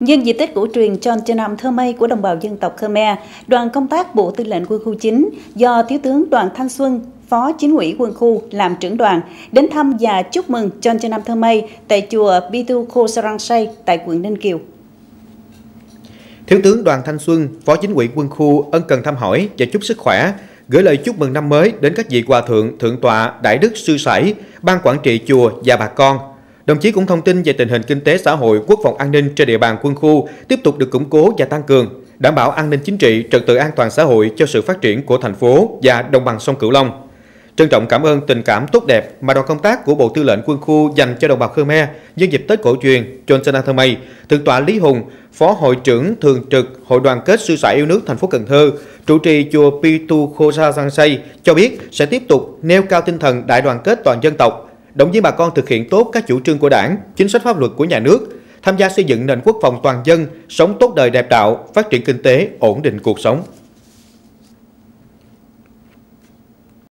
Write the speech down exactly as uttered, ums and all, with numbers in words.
Nhân dịp Tết cổ truyền Chon Chen Nam Thơ Mây của đồng bào dân tộc Khmer, đoàn công tác Bộ Tư lệnh Quân khu chín do Thiếu tướng Đoàn Thanh Xuân, Phó Chính ủy Quân khu làm trưởng đoàn, đến thăm và chúc mừng Chon Chen Nam Thơ Mây tại chùa Pitu Kho Sarang Say tại quận Ninh Kiều. Thiếu tướng Đoàn Thanh Xuân, Phó Chính ủy Quân khu ân cần thăm hỏi và chúc sức khỏe, gửi lời chúc mừng năm mới đến các vị hòa thượng, thượng tọa, đại đức, sư sãi, ban quản trị chùa và bà con. Đồng chí cũng thông tin về tình hình kinh tế xã hội, quốc phòng an ninh trên địa bàn quân khu tiếp tục được củng cố và tăng cường, đảm bảo an ninh chính trị, trật tự an toàn xã hội cho sự phát triển của thành phố và đồng bằng sông Cửu Long. Trân trọng cảm ơn tình cảm tốt đẹp mà đoàn công tác của Bộ Tư lệnh Quân khu dành cho đồng bào Khmer nhân dịp Tết cổ truyền Chon Chen Nam Thơ Mây. Thượng tọa Lý Hùng, Phó Hội trưởng Thường trực Hội đoàn kết sư sãi yêu nước thành phố Cần Thơ, trụ trì chùa Pitu Kho Sarang Say cho biết sẽ tiếp tục nêu cao tinh thần đại đoàn kết toàn dân tộc, động viên bà con thực hiện tốt các chủ trương của Đảng, chính sách pháp luật của nhà nước, tham gia xây dựng nền quốc phòng toàn dân, sống tốt đời đẹp đạo, phát triển kinh tế, ổn định cuộc sống.